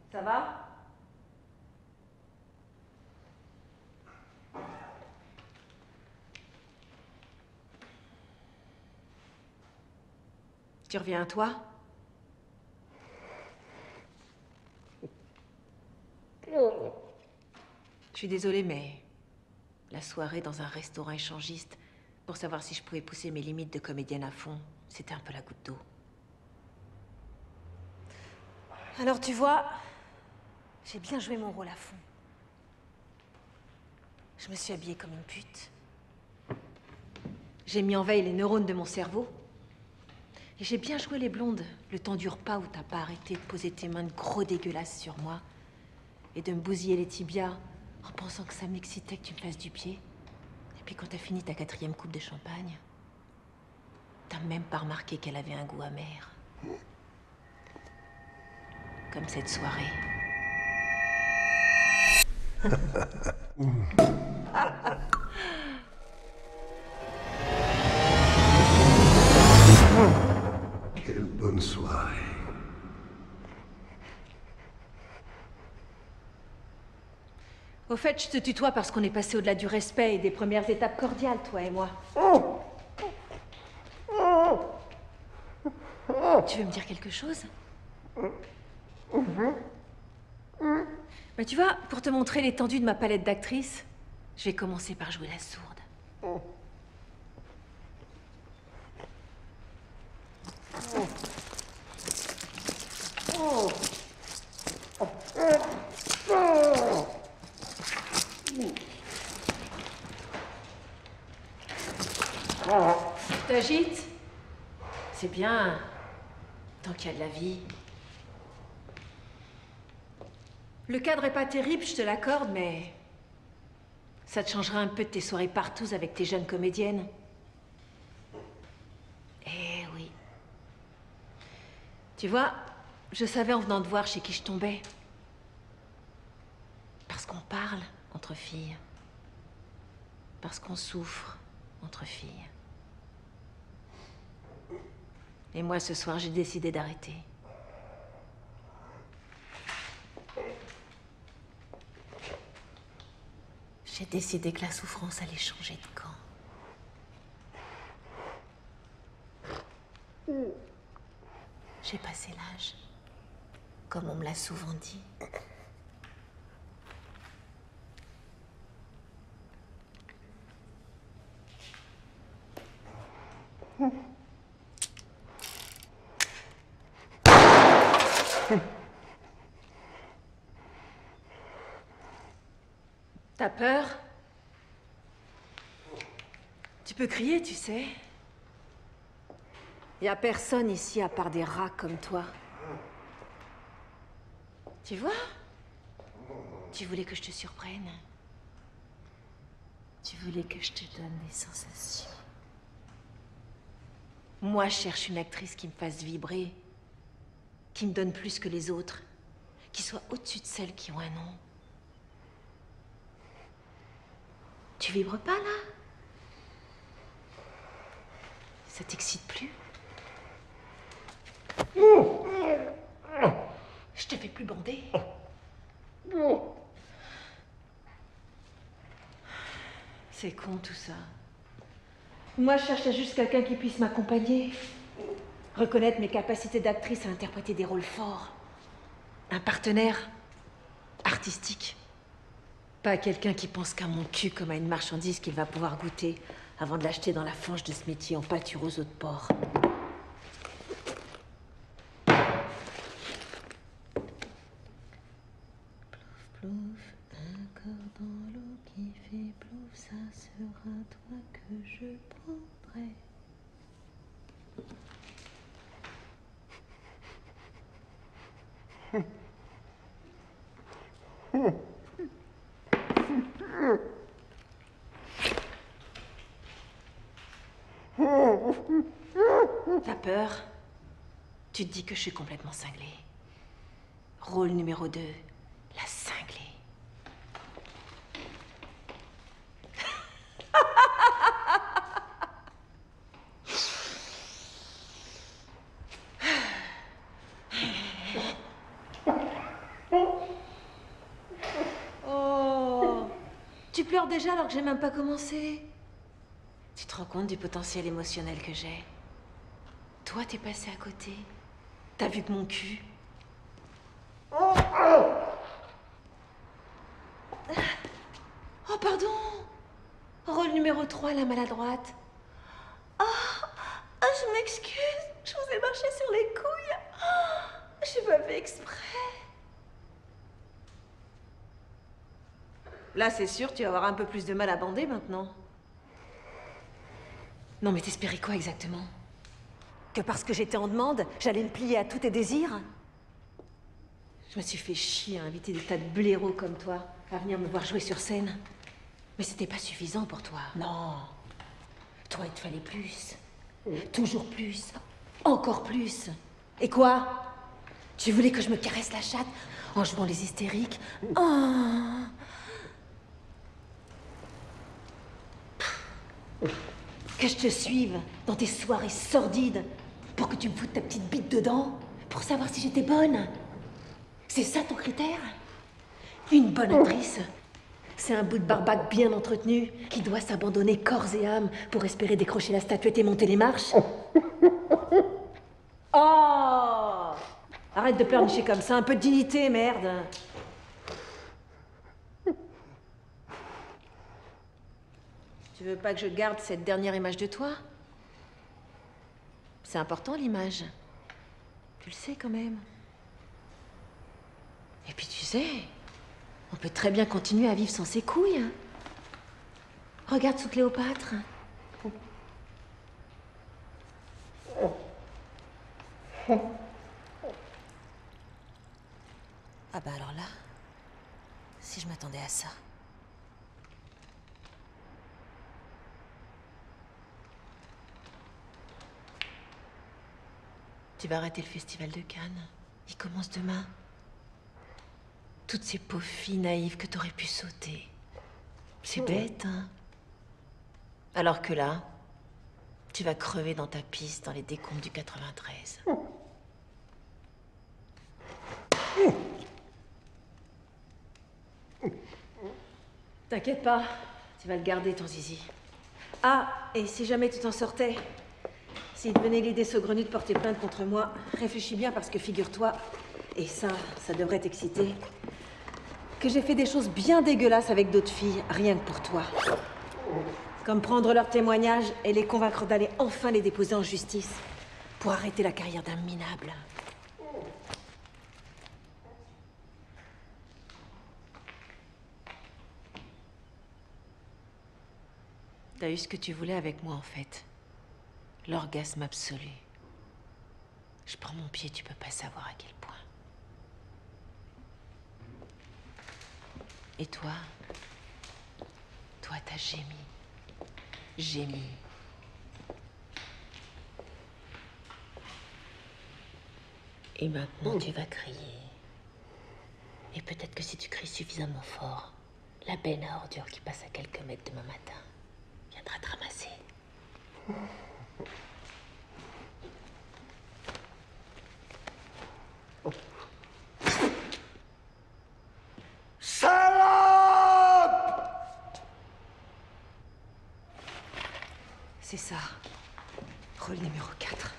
Ça va? Tu reviens à toi? Je suis désolée, mais la soirée dans un restaurant échangiste, pour savoir si je pouvais pousser mes limites de comédienne à fond, c'était un peu la goutte d'eau. Alors tu vois, j'ai bien joué mon rôle à fond. Je me suis habillée comme une pute. J'ai mis en veille les neurones de mon cerveau. Et j'ai bien joué les blondes, le temps du repas où t'as pas arrêté de poser tes mains de gros dégueulasses sur moi et de me bousiller les tibias en pensant que ça m'excitait que tu me fasses du pied. Et puis quand t'as fini ta 4e coupe de champagne, t'as même pas remarqué qu'elle avait un goût amer. Comme cette soirée. Quelle bonne soirée. Au fait, je te tutoie parce qu'on est passé au-delà du respect et des premières étapes cordiales, toi et moi. Tu veux me dire quelque chose? Bah tu vois, pour te montrer l'étendue de ma palette d'actrices, je vais commencer par jouer la sourde. T'agites? C'est bien, tant qu'il y a de la vie. Le cadre est pas terrible, je te l'accorde, mais ça te changera un peu de tes soirées partout avec tes jeunes comédiennes. Eh oui. Tu vois, je savais en venant te voir chez qui je tombais. Parce qu'on parle entre filles. Parce qu'on souffre entre filles. Et moi, ce soir, j'ai décidé d'arrêter. J'ai décidé que la souffrance allait changer de camp. J'ai passé l'âge, comme on me l'a souvent dit. T'as peur? Tu peux crier, tu sais. Y a personne ici à part des rats comme toi. Tu vois? Tu voulais que je te surprenne. Tu voulais que je te donne des sensations. Moi, je cherche une actrice qui me fasse vibrer, qui me donne plus que les autres, qui soit au-dessus de celles qui ont un nom. Tu vibres pas, là? Ça t'excite plus? Je te fais plus bander. C'est con, tout ça. Moi, je cherchais juste quelqu'un qui puisse m'accompagner. Reconnaître mes capacités d'actrice à interpréter des rôles forts. Un partenaire artistique. Pas quelqu'un qui pense qu'à mon cul comme à une marchandise qu'il va pouvoir goûter avant de l'acheter dans la fange de ce métier en pâture aux os de porc. Plouf, plouf, un corps dans l'eau qui fait plouf, ça sera toi que je prendrai. T'as peur? Tu te dis que je suis complètement cinglée. Rôle numéro 2, la cinglée. Oh, tu pleures déjà alors que j'ai même pas commencé. Tu te rends compte du potentiel émotionnel que j'ai? Toi, t'es passé à côté. T'as vu que mon cul. Oh, pardon. Rôle numéro 3, la maladroite. Je m'excuse. Je vous ai marché sur les couilles. J'ai pas fait exprès. Là, c'est sûr, tu vas avoir un peu plus de mal à bander maintenant. Non, mais t'espérais quoi exactement? Que parce que j'étais en demande, j'allais me plier à tous tes désirs? Je me suis fait chier à inviter des tas de blaireaux comme toi à venir me voir jouer sur scène. Mais c'était pas suffisant pour toi. Non. Toi, il te fallait plus. Toujours plus. Encore plus. Et quoi? Tu voulais que je me caresse la chatte en jouant les hystériques? Oh. Que je te suive dans tes soirées sordides pour que tu me foutes ta petite bite dedans pour savoir si j'étais bonne. C'est ça ton critère? Une bonne actrice, c'est un bout de barbaque bien entretenu qui doit s'abandonner corps et âme pour espérer décrocher la statuette et monter les marches. Oh! Arrête de pleurnicher comme ça, un peu de dignité, merde. Tu veux pas que je garde cette dernière image de toi? C'est important, l'image. Tu le sais quand même. Et puis tu sais, on peut très bien continuer à vivre sans ses couilles. Regarde sous Cléopâtre. Ah bah alors là, si je m'attendais à ça. Tu vas arrêter le festival de Cannes. Il commence demain. Toutes ces pauvres filles naïves que t'aurais pu sauter. C'est bête, hein? Alors que là, tu vas crever dans ta piste dans les décombres du 93. T'inquiète pas, tu vas le garder ton zizi. Ah, et si jamais tu t'en sortais, s'il te venait l'idée saugrenue de porter plainte contre moi, réfléchis bien parce que figure-toi, et ça devrait t'exciter, que j'ai fait des choses bien dégueulasses avec d'autres filles, rien que pour toi. Comme prendre leurs témoignages et les convaincre d'aller enfin les déposer en justice pour arrêter la carrière d'un minable. T'as eu ce que tu voulais avec moi, en fait. L'orgasme absolu. Je prends mon pied, tu peux pas savoir à quel point. Et toi? Toi, t'as gémi. Gémi. Et maintenant, tu vas crier. Et peut-être que si tu cries suffisamment fort, la benne à ordures qui passe à quelques mètres demain matin viendra te ramasser. Salope! C'est ça. Rôle numéro 4.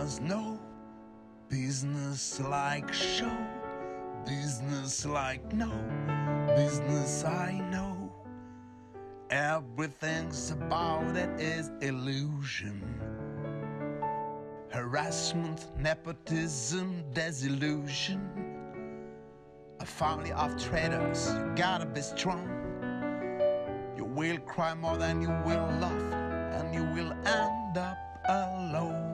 must know. Business like show, business like no, business I know. Everything's about it is illusion. Harassment, nepotism, disillusion. A family of traitors, you gotta be strong. You will cry more than you will laugh, and you will end up alone.